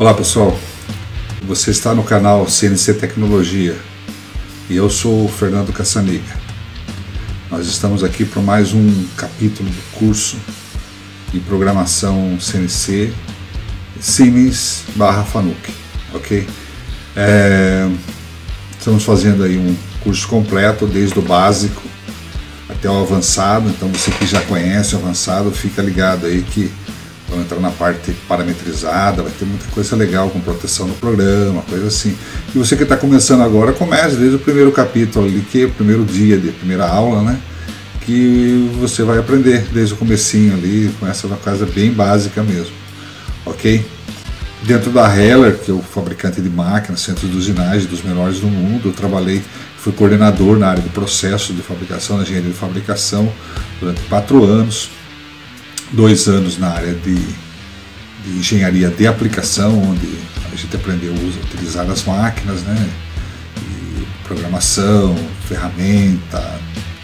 Olá pessoal, você está no canal CNC Tecnologia e eu sou o Fernando Caçaniga. Nós estamos aqui para mais um capítulo do curso de programação CNC Siemens/Fanuc, ok? Estamos fazendo aí um curso completo, desde o básico até o avançado. Então você que já conhece o avançado, fica ligado aí que vamos entrar na parte parametrizada, vai ter muita coisa legal com proteção no programa, coisa assim. E você que está começando agora, comece desde o primeiro capítulo ali, que é o primeiro dia de primeira aula, né? Que você vai aprender desde o comecinho ali, com essa coisa bem básica mesmo, ok? Dentro da Heller, que é o fabricante de máquinas, centros de usinagem dos melhores do mundo, eu trabalhei, fui coordenador na área de processo de fabricação, na engenharia de fabricação, durante 4 anos. 2 anos na área de engenharia de aplicação, onde a gente aprendeu a utilizar as máquinas, né? E programação, ferramenta,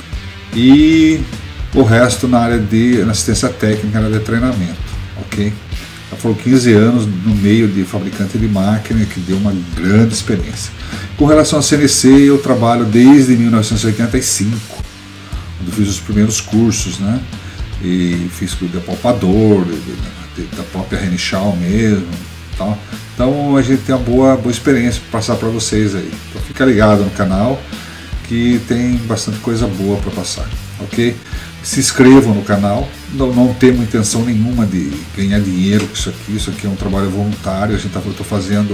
e o resto na área de assistência técnica, na área de treinamento, ok? Já foram 15 anos no meio de fabricante de máquina, que deu uma grande experiência. Com relação a CNC, eu trabalho desde 1985, onde fiz os primeiros cursos, né? E fiz de apalpador, da própria Renischau mesmo, tá? Então a gente tem uma boa experiência para passar para vocês aí. Então fica ligado no canal que tem bastante coisa boa para passar, ok? Se inscrevam no canal, não temos intenção nenhuma de ganhar dinheiro com isso aqui é um trabalho voluntário, eu estou fazendo,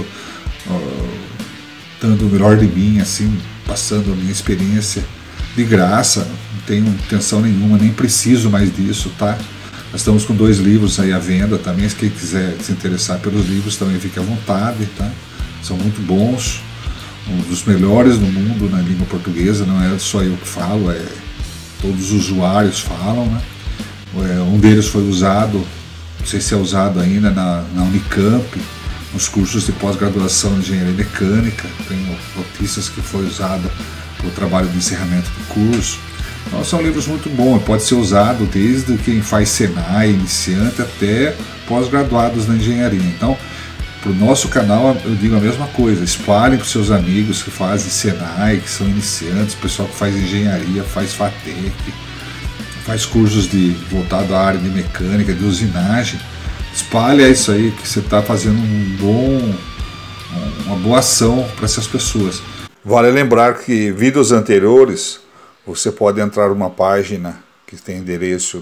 dando o melhor de mim, assim, passando a minha experiência de graça, não tenho intenção nenhuma, nem preciso mais disso, tá? Nós estamos com 2 livros aí à venda também, se quem quiser se interessar pelos livros também fique à vontade, tá? São muito bons, um dos melhores do mundo na língua portuguesa, não é só eu que falo, todos os usuários falam, né? Um deles foi usado, não sei se é usado ainda na Unicamp, nos cursos de pós-graduação em engenharia mecânica, tem notícias que foi usado o trabalho de encerramento do curso. Então, são livros muito bons, pode ser usado desde quem faz Senai, iniciante, até pós-graduados na engenharia. Então, para o nosso canal eu digo a mesma coisa, espalhem para os seus amigos que fazem Senai, que são iniciantes, pessoal que faz engenharia, faz FATEC, faz cursos voltado à área de mecânica, de usinagem. Espalha isso aí, que você está fazendo uma boa ação para essas pessoas. Vale lembrar que vídeos anteriores você pode entrar numa página que tem endereço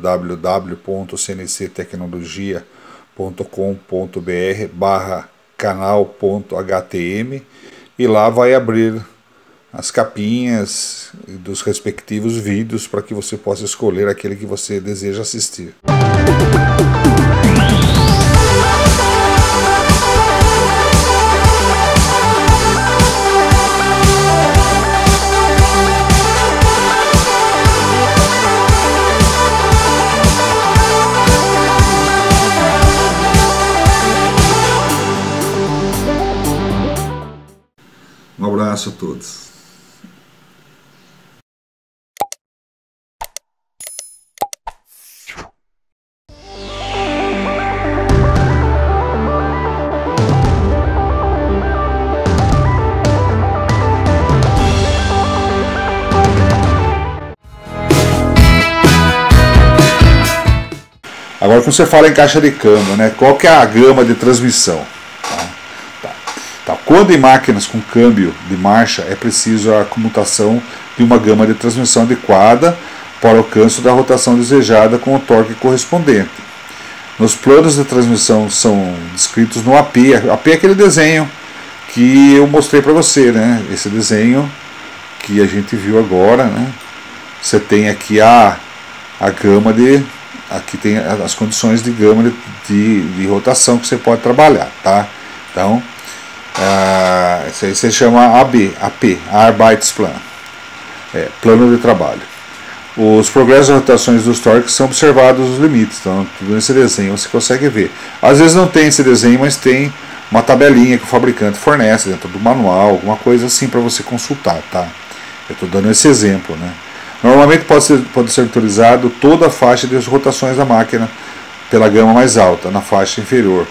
www.cnctecnologia.com.br/canal.htm e lá vai abrir as capinhas dos respectivos vídeos para que você possa escolher aquele que você deseja assistir. Um abraço a todos. Agora, quando você fala em caixa de câmbio, né, qual que é a gama de transmissão? Quando em máquinas com câmbio de marcha é preciso a comutação de uma gama de transmissão adequada para o alcance da rotação desejada com o torque correspondente. Nos planos de transmissão são descritos no AP. AP é aquele desenho que eu mostrei para você, né? Esse desenho que a gente viu agora, né? Você tem aqui a gama aqui tem as condições de gama de rotação que você pode trabalhar, tá? Então isso aí se chama AP, Arbeitsplan, plano de trabalho. Os progressos de rotações dos torques são observados os limites, então tudo nesse desenho você consegue ver. Às vezes não tem esse desenho, mas tem uma tabelinha que o fabricante fornece dentro do manual, alguma coisa assim para você consultar, tá? Eu estou dando esse exemplo, né? Normalmente pode ser autorizado toda a faixa de rotações da máquina pela gama mais alta, na faixa inferior.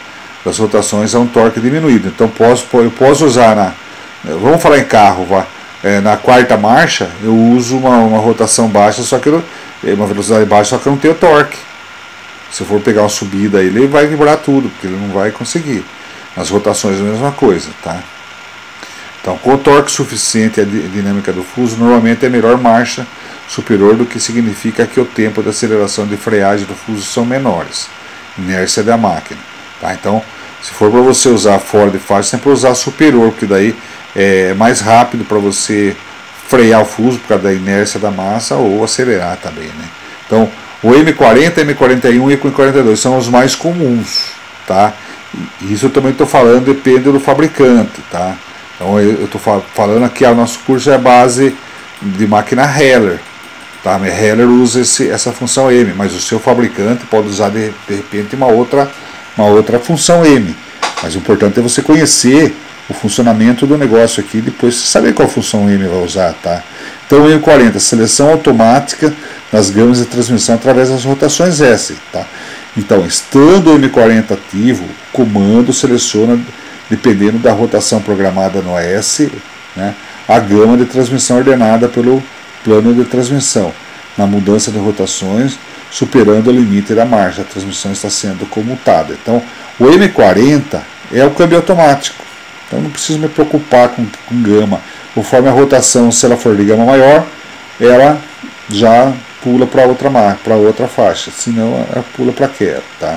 das rotações a um torque diminuído. Então eu posso usar vamos falar em carro, na quarta marcha eu uso uma rotação baixa, só que uma velocidade baixa, só que eu não tenho torque. Se eu for pegar uma subida ele vai quebrar tudo, porque ele não vai conseguir. Nas rotações é a mesma coisa, tá? Então, com torque suficiente a dinâmica do fuso, normalmente é melhor marcha superior, do que significa que o tempo de aceleração e de freagem do fuso são menores, inércia da máquina, tá? Então, se for para você usar fora de faixa, sempre usar superior, porque daí é mais rápido para você frear o fuso por causa da inércia da massa, ou acelerar também, né? Então, o M40, M41 e M42 são os mais comuns, tá? Isso eu também estou falando, depende do fabricante, tá? Então eu estou falando aqui, o nosso curso é a base de máquina Heller, tá? A Heller usa essa função M, mas o seu fabricante pode usar de repente uma outra função M. Mas o importante é você conhecer o funcionamento do negócio aqui, depois você saber qual função M vai usar, tá? Então o M40, seleção automática nas gamas de transmissão através das rotações S, tá? Então, estando o M40 ativo, o comando seleciona, dependendo da rotação programada no S, né, a gama de transmissão ordenada pelo plano de transmissão. Na mudança de rotações, superando o limite da marcha, a transmissão está sendo comutada. Então, o M40 é o câmbio automático. Então, não preciso me preocupar com gama. Conforme a rotação, se ela for de gama maior, ela já pula para outra faixa, senão ela pula para aquela, tá?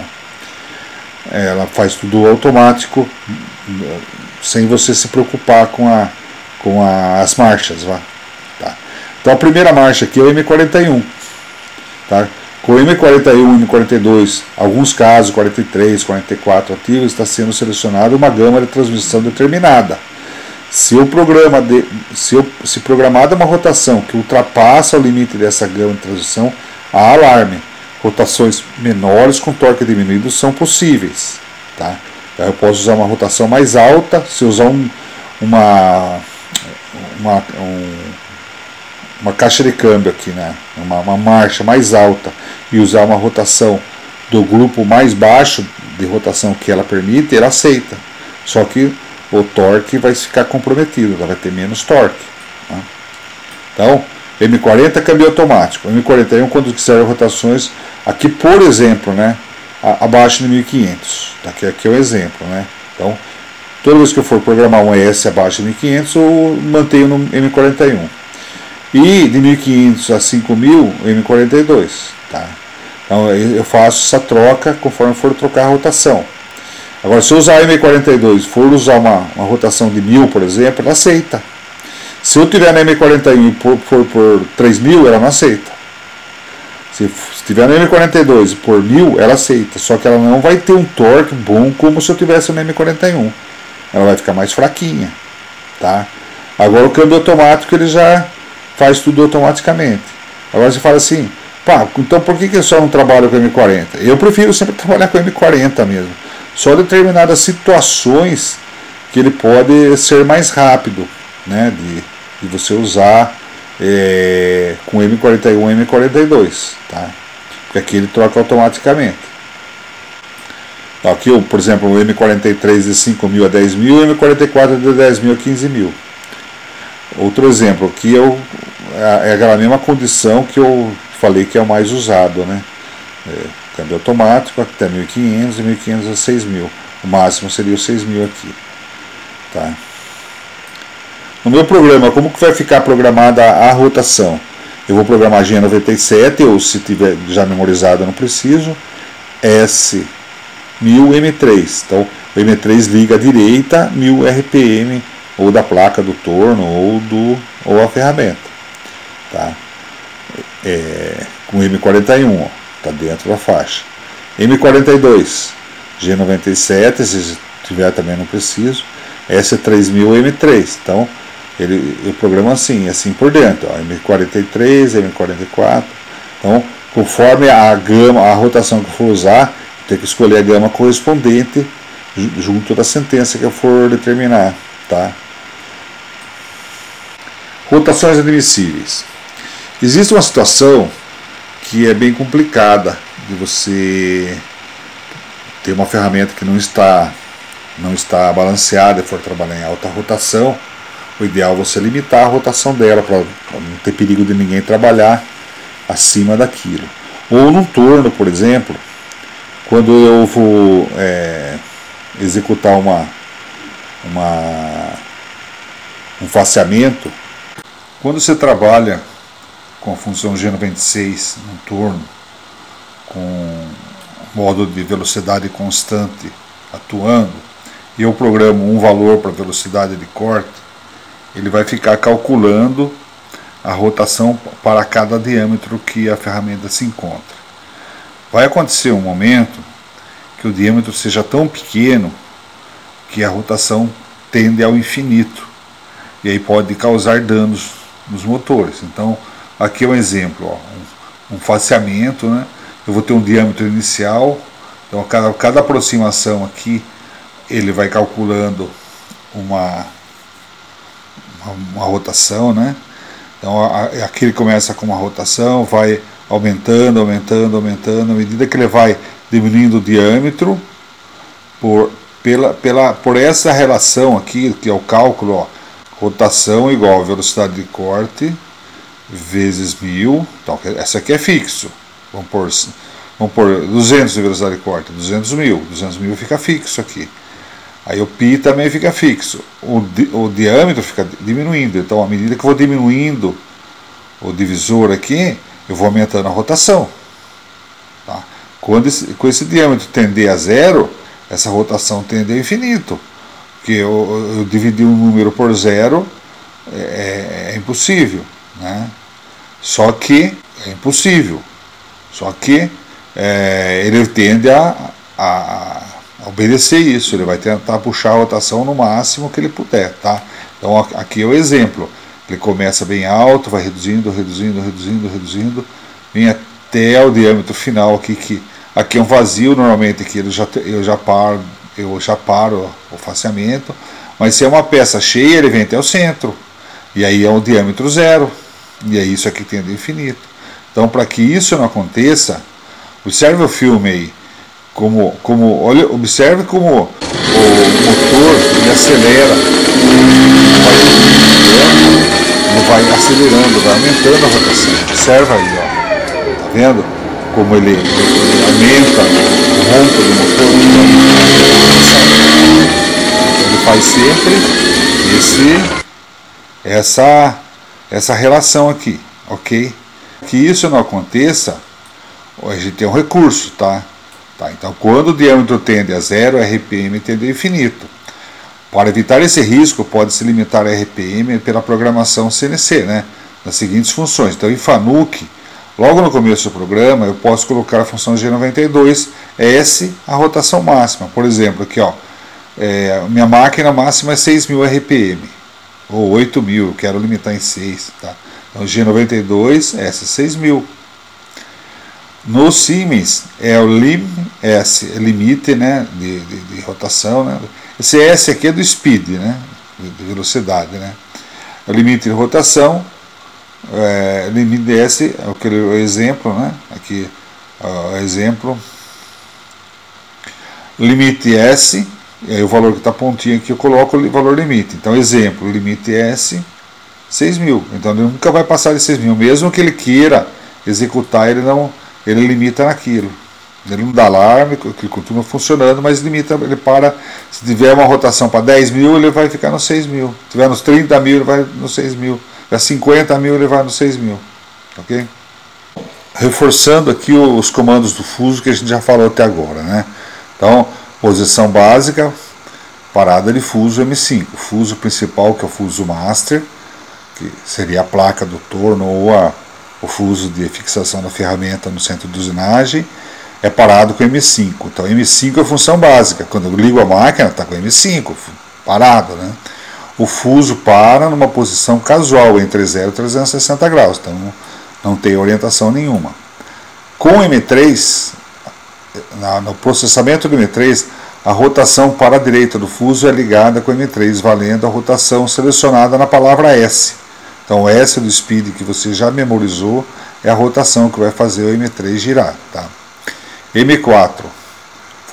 Ela faz tudo automático, sem você se preocupar com as marchas, tá? Então a primeira marcha aqui é o M41, tá? Com o M41 e M42, alguns casos 43, 44 ativos, está sendo selecionada uma gama de transmissão determinada. Se programada uma rotação que ultrapassa o limite dessa gama de transmissão, há alarme. Rotações menores com torque diminuído são possíveis, tá? Eu posso usar uma rotação mais alta. Se eu usar uma caixa de câmbio aqui, né? uma marcha mais alta, e usar uma rotação do grupo mais baixo de rotação que ela permite, ela aceita. Só que o torque vai ficar comprometido, ela vai ter menos torque, tá? Então, M40 câmbio automático. M41, quando quiser rotações, aqui por exemplo, né, abaixo de 1500, tá? Aqui é o exemplo, né? Então, toda vez que eu for programar um ES abaixo de 1500, eu mantenho no M41. E de 1500 a 5000, M42, tá? Então, eu faço essa troca conforme for trocar a rotação. Agora, se eu usar M42 e for usar uma rotação de 1000, por exemplo, ela aceita. Se eu tiver na M41 e for por 3000, ela não aceita. Se tiver na M42 e por 1000, ela aceita. Só que ela não vai ter um torque bom como se eu tivesse na M41. Ela vai ficar mais fraquinha, tá? Agora o câmbio automático, ele já faz tudo automaticamente. Agora você fala assim, pá, então por que eu só não trabalho com M40? Eu prefiro sempre trabalhar com M40 mesmo. Só determinadas situações que ele pode ser mais rápido, né, de você usar com M41 e M42, tá? Porque aqui ele troca automaticamente. Então, aqui, por exemplo, o M43 de 5.000 a 10.000 e o M44 de 10.000 a 15.000. Outro exemplo, aqui é aquela mesma condição que eu falei que é o mais usado, né? Câmbio automático até 1500 e 1500 a 6000. O máximo seria o 6000 aqui, tá? No meu programa, como que vai ficar programada a rotação? Eu vou programar G97, ou se tiver já memorizado eu não preciso, S1000 M3. Então o M3 liga à direita 1000 RPM, ou da placa do torno ou a ferramenta, tá? Com M41, ó, tá dentro da faixa. M42, G97, se tiver também não preciso. S3000 M3. Então eu programo assim por dentro, ó, M43, M44. Então, conforme a gama, a rotação que eu for usar, tem que escolher a gama correspondente junto da sentença que eu for determinar, tá? Rotações admissíveis. Existe uma situação que é bem complicada de você tem uma ferramenta que não está balanceada e for trabalhar em alta rotação, o ideal é você limitar a rotação dela para não ter perigo de ninguém trabalhar acima daquilo. Ou num torno, por exemplo, quando eu vou executar um faceamento, quando você trabalha com a função G96 num torno, com modo de velocidade constante atuando, e eu programo um valor para velocidade de corte, ele vai ficar calculando a rotação para cada diâmetro que a ferramenta se encontra. Vai acontecer um momento que o diâmetro seja tão pequeno que a rotação tende ao infinito, e aí pode causar danos nos motores. Então, aqui é um exemplo, ó, um faceamento, né? Eu vou ter um diâmetro inicial, então cada aproximação aqui ele vai calculando uma rotação, né? Então aqui ele começa com uma rotação, vai aumentando, aumentando, aumentando, à medida que ele vai diminuindo o diâmetro, por essa relação aqui, que é o cálculo, ó, rotação igual a velocidade de corte vezes 1000, então essa aqui é fixo, vamos pôr 200 de velocidade de corte, 200 mil fica fixo aqui. Aí o π também fica fixo, o diâmetro fica diminuindo, então à medida que eu vou diminuindo o divisor aqui, eu vou aumentando a rotação. Tá? Com esse diâmetro tender a zero, essa rotação tende ao infinito, porque eu dividir um número por zero é impossível, né? Só que é impossível, só que ele tende a obedecer isso, ele vai tentar puxar a rotação no máximo que ele puder, tá? Então aqui é o exemplo, ele começa bem alto, vai reduzindo, reduzindo, reduzindo, reduzindo, vem até o diâmetro final aqui, que aqui é um vazio, normalmente aqui eu já paro o faceamento, mas se é uma peça cheia, ele vem até o centro, e aí é um diâmetro zero, e aí isso aqui tende ao infinito. Então, para que isso não aconteça, observe o filme aí, olha, observe como o motor ele acelera, ele vai acelerando, vai aumentando a rotação. Observa aí, ó, tá vendo como ele aumenta o ronco do motor? Então ele faz sempre essa relação aqui, ok? Que isso não aconteça, a gente tem um recurso, tá? Então, quando o diâmetro tende a zero, a RPM tende a infinito. Para evitar esse risco, pode-se limitar a RPM pela programação CNC, né? Nas seguintes funções. Então, em Fanuc, logo no começo do programa, eu posso colocar a função G92, S, a rotação máxima. Por exemplo, aqui, ó, minha máquina máxima é 6.000 RPM, ou 8.000, eu quero limitar em 6, tá? Então, G92, S, 6.000. No Siemens é o LIM-S, limite, né, de rotação, né? Esse S aqui é do speed, né, de velocidade, né? O limite de rotação, limite S é o exemplo, né? Aqui o exemplo, limite S, e aí o valor que está pontinho aqui eu coloco o valor limite. Então, exemplo, limite S, 6.000. Então ele nunca vai passar de 6.000, mesmo que ele queira executar, ele limita naquilo. Ele não dá alarme, que continua funcionando, mas limita, ele para. Se tiver uma rotação para 10.000, ele vai ficar nos 6.000. Se tiver nos 30.000, ele vai nos 6.000. Se tiver 50.000, ele vai nos 6.000. Ok? Reforçando aqui os comandos do fuso que a gente já falou até agora, né? Então, posição básica, parada de fuso M5. O fuso principal, que é o fuso master, que seria a placa do torno ou o fuso de fixação da ferramenta no centro de usinagem, é parado com M5. Então M5 é a função básica. Quando eu ligo a máquina, está com M5, parado, né? O fuso para numa posição casual, entre 0 e 360 graus, então não tem orientação nenhuma. Com o M3, no processamento do M3, a rotação para a direita do fuso é ligada com o M3, valendo a rotação selecionada na palavra S. Então o S do speed que você já memorizou é a rotação que vai fazer o M3 girar. Tá? M4,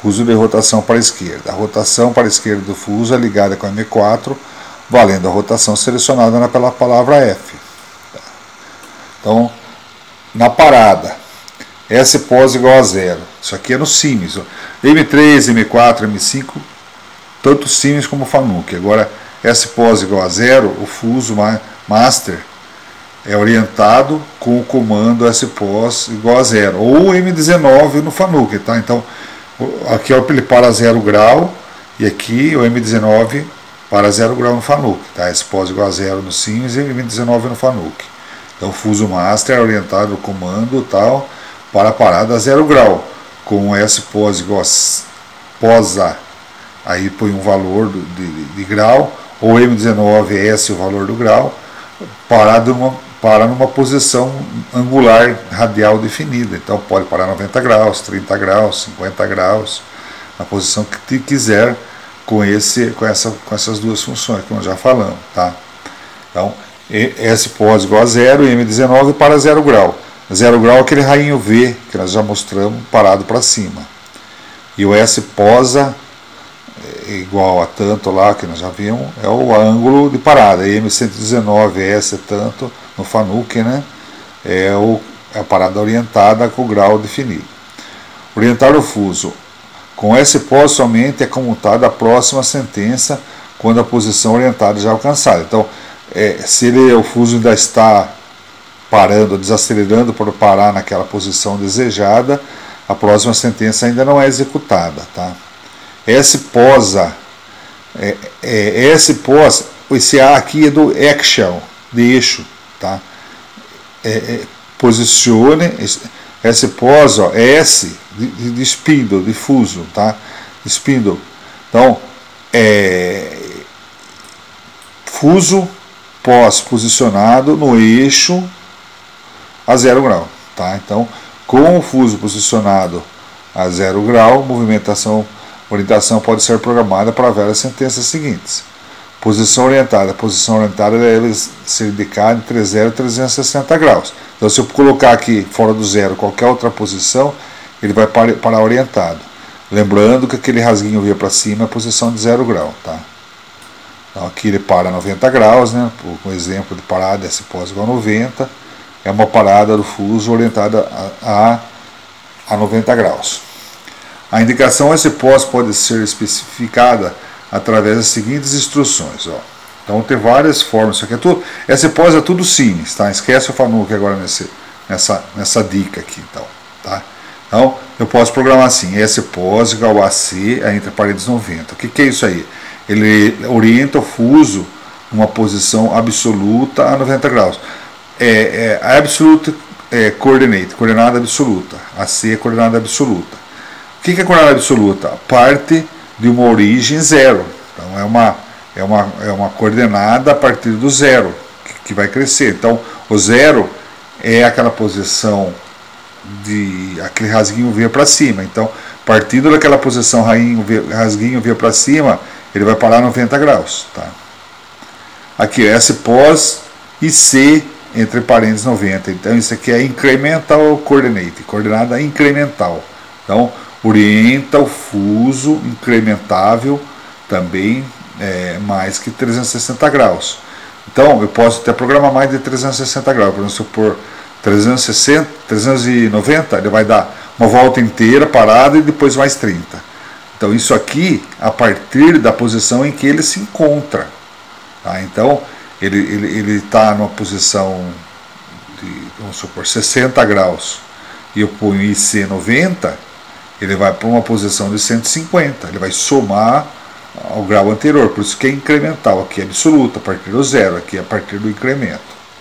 fuso de rotação para a esquerda. A rotação para a esquerda do fuso é ligada com M4, valendo a rotação selecionada pela palavra F. Então, na parada, S pós igual a 0. Isso aqui é no Siemens. M3, M4, M5, tanto Siemens como Fanuc. Agora, S pós igual a 0, o fuso master é orientado com o comando S pós igual a 0. Ou M19 no Fanuc. Tá? Então, aqui ele para 0 grau e aqui o M19 para 0 grau no Fanuc. Tá? S pós igual a 0 no Siemens e M19 no Fanuc. Então, o fuso master é orientado no comando tal para a parada a 0 grau, com S pós igual a posa, aí põe um valor de grau, ou M19 é S o valor do grau, para numa posição angular radial definida. Então pode parar 90 graus, 30 graus, 50 graus, na posição que quiser, com essas duas funções que nós já falamos. Tá? Então, S pós igual a 0 e M19 para 0 grau. 0 grau é aquele rainho V que nós já mostramos parado para cima. E o S posa igual a tanto lá que nós já vimos, é o ângulo de parada. E M119 S tanto no Fanuc, né? É a parada orientada com o grau definido. Orientar o fuso. Com S pós somente é comutada a próxima sentença quando a posição orientada já é alcançada. Então, se o fuso ainda está parando, desacelerando para parar naquela posição desejada, a próxima sentença ainda não é executada. Tá? S posa, S pós, esse A aqui é do action, de eixo. Tá? Posicione, S pós, ó, S de spindle, de fuso, tá? Spindle. Então, fuso pós posicionado no eixo a 0 grau. Tá? Então, com o fuso posicionado a 0 grau, orientação pode ser programada para várias sentenças seguintes. Posição orientada. A posição orientada deve ser indicada entre 0 e 360 graus. Então, se eu colocar aqui fora do zero qualquer outra posição, ele vai parar orientado. Lembrando que aquele rasguinho veio para cima é a posição de 0 grau. Tá? Então, aqui ele para 90 graus, né? Um exemplo de parada S pós igual a 90. É uma parada do fuso orientada a 90 graus. A indicação S pós pode ser especificada através das seguintes instruções. Ó. Então tem várias formas. Isso aqui é tudo. S pós é tudo Siemens, tá? Esquece o Fanuc agora nessa dica aqui. Então eu posso programar assim: S pós igual a C entre parênteses 90. O que é isso aí? Ele orienta o fuso numa posição absoluta a 90 graus. Absolute coordinate, coordenada absoluta. A C é coordenada absoluta. O que é coordenada absoluta? Parte de uma origem zero. Então é uma coordenada a partir do zero que vai crescer. Então o zero é aquela posição de aquele rasguinho V para cima. Então, partindo daquela posição rasguinho V para cima, ele vai parar 90 graus. Tá? Aqui S pós e C entre parênteses 90. Então isso aqui é incremental coordinate, coordenada incremental. Então orienta o fuso incrementável também mais que 360 graus. Então eu posso até programar mais de 360 graus. Por exemplo, se eu pôr 390, ele vai dar uma volta inteira parada e depois mais 30. Então isso aqui a partir da posição em que ele se encontra. Tá? Então ele está numa posição de, vamos supor, 60 graus e eu ponho IC 90, ele vai para uma posição de 150, ele vai somar ao grau anterior, por isso que é incremental, aqui é absoluto, a partir do zero, aqui é a partir do incremento.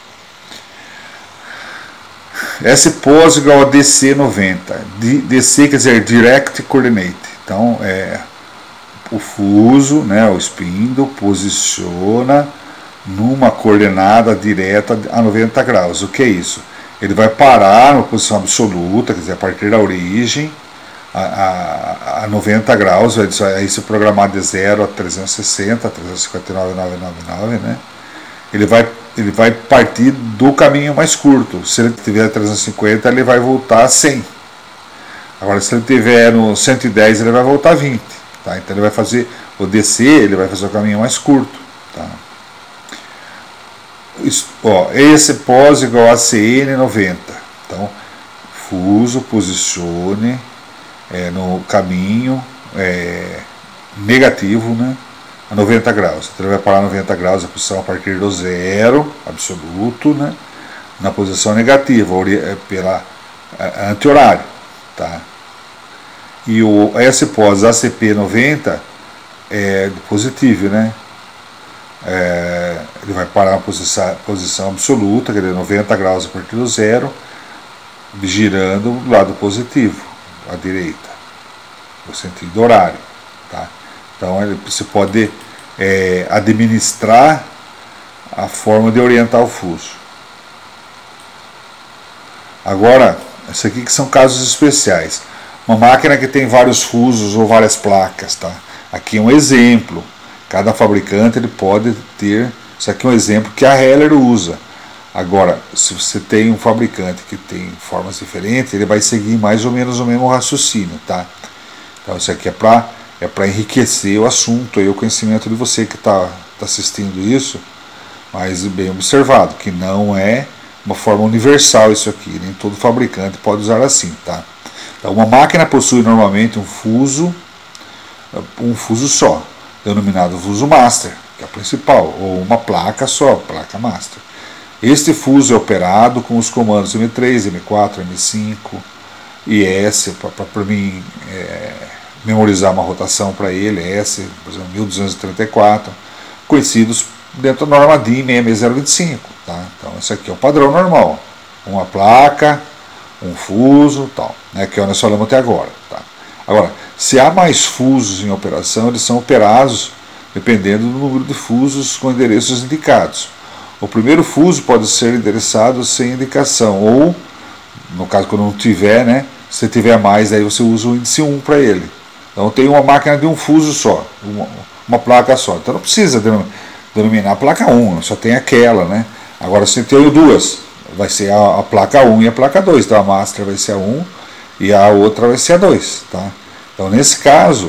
S pós igual a DC 90, DC quer dizer Direct Coordinate, então o fuso, né, o spindle, posiciona numa coordenada direta a 90 graus. O que é isso? Ele vai parar numa posição absoluta, quer dizer, a partir da origem, a 90 graus, aí se programar de 0 a 360, 359,999, né? Ele vai partir do caminho mais curto. Se ele tiver 350, ele vai voltar a 100. Agora, se ele tiver no 110, ele vai voltar 20. Tá? Então, ele vai fazer o DC, ele vai fazer o caminho mais curto. Tá? Esse pós igual a CN 90. Então, fuso, posicione no caminho negativo, né, a 90 graus. Então, ele vai parar a 90 graus a posição a partir do zero absoluto, né, na posição negativa, pela anti-horário. Tá? E o S pós ACP 90 é positivo, né? Ele vai parar na posição absoluta, quer dizer, 90 graus a partir do zero, girando do lado positivo, à direita, no sentido horário. Tá? Então você pode administrar a forma de orientar o fuso. Agora, isso aqui que são casos especiais. Uma máquina que tem vários fusos ou várias placas. Tá? Aqui é um exemplo. Cada fabricante ele pode ter. Isso aqui é um exemplo que a Heller usa. Agora, se você tem um fabricante que tem formas diferentes, ele vai seguir mais ou menos o mesmo raciocínio. Tá? Então isso aqui é para enriquecer o assunto, o conhecimento de você que está assistindo isso, mas bem observado, que não é uma forma universal isso aqui, nem todo fabricante pode usar assim. Tá? Então, uma máquina possui normalmente um fuso só, denominado fuso master, que é o principal, ou uma placa só, placa master. Este fuso é operado com os comandos M3, M4, M5 e S, para mim memorizar uma rotação para ele, S, por exemplo, 1234, conhecidos dentro da norma DIN 66025. Tá? Então, esse aqui é o padrão normal, uma placa, um fuso, tal, né, que nós falamos até agora. Tá? Agora, se há mais fusos em operação, eles são operados dependendo do número de fusos com endereços indicados. O primeiro fuso pode ser endereçado sem indicação, ou, no caso, quando não tiver, né, se tiver mais, aí você usa o índice 1 para ele. Então, tem uma máquina de um fuso só, uma placa só. Então, não precisa denominar a placa 1, só tem aquela, né? Agora, se tem duas, vai ser a placa 1 e a placa 2. Então, a master vai ser a 1 e a outra vai ser a 2. Tá? Então, nesse caso,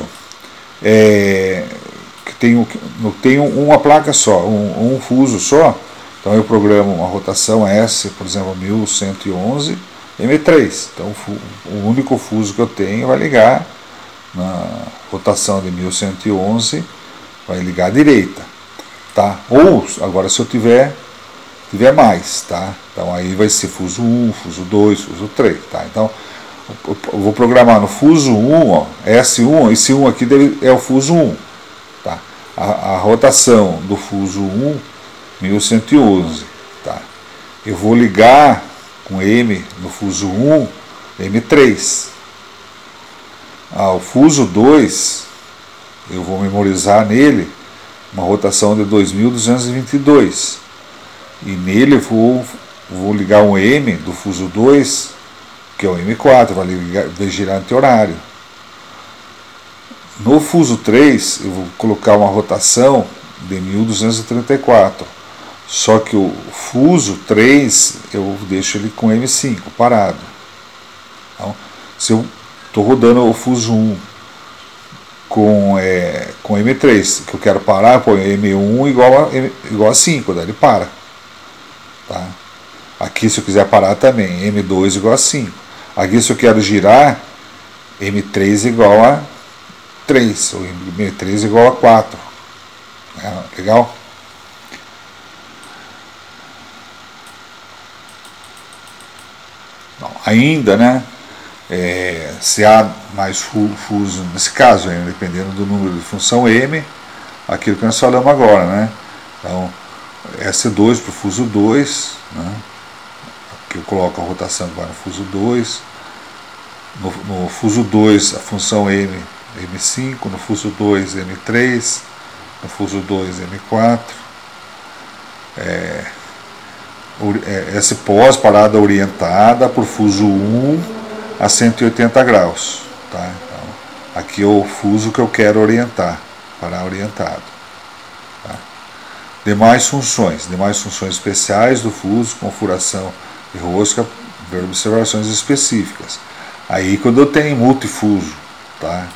tem uma placa só, um fuso só. Então, eu programo uma rotação S, por exemplo, 1111 M3. Então, o único fuso que eu tenho vai ligar na rotação de 1111, vai ligar à direita. Tá? Ou, agora, se eu tiver mais, tá? Então, aí vai ser fuso 1, fuso 2, fuso 3. Tá? Então, eu vou programar no fuso 1, ó, S1, esse 1 aqui é o fuso 1. Tá? A rotação do fuso 1, 1111. Tá? Eu vou ligar com M no fuso 1, M3. O fuso 2, eu vou memorizar nele uma rotação de 2222. E nele eu vou ligar um M do fuso 2, que é o M4, vai girar anti-horário. No fuso 3, eu vou colocar uma rotação de 1234. Só que o fuso 3, eu deixo ele com M5, parado. Então, se eu estou rodando o fuso 1 com M3, que eu quero parar, põe M1 igual a 5, daí ele para. Tá? Aqui, se eu quiser parar também, M2 igual a 5. Aqui, se eu quero girar, M3 igual a 3, ou M3 igual a 4. Legal? Bom, ainda, né? Se há mais fuso, nesse caso, dependendo do número de função M, aquilo que nós falamos agora, né? Então, S2 para o fuso 2, né? Aqui eu coloco a rotação que vai no fuso 2. No fuso 2, a função M, M5, no fuso 2, M3, no fuso 2, M4. Esse pós parada orientada por fuso 1 a 180 graus. Tá? Então, aqui é o fuso que eu quero orientar, parar orientado. Tá? Demais funções especiais do fuso, com furação de rosca, ver observações específicas. Aí quando eu tenho multifuso, tá?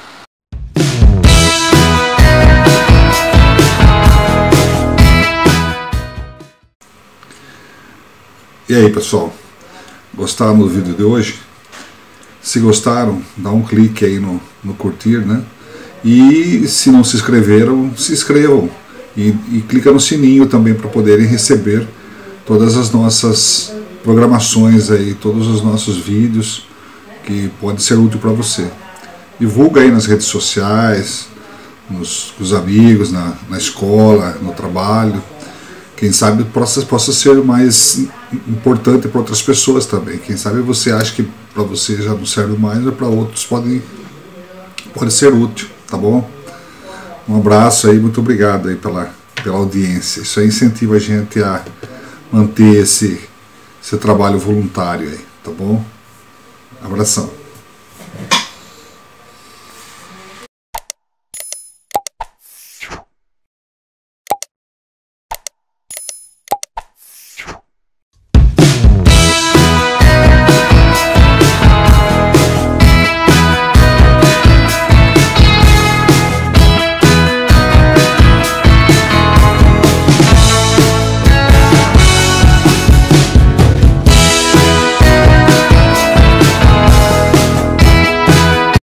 E aí, pessoal, gostaram do vídeo de hoje? Se gostaram, dá um clique aí no curtir, né? E se não se inscreveram, se inscrevam e clica no sininho também para poderem receber todas as nossas programações aí, todos os nossos vídeos que pode ser útil para você. Divulga aí nas redes sociais, com os amigos, na escola, no trabalho. Quem sabe possa ser mais importante para outras pessoas também. Quem sabe você acha que para você já não serve mais, mas para outros pode ser útil, tá bom? Um abraço aí, muito obrigado aí pela audiência. Isso aí incentiva a gente a manter esse trabalho voluntário aí, tá bom? Abração.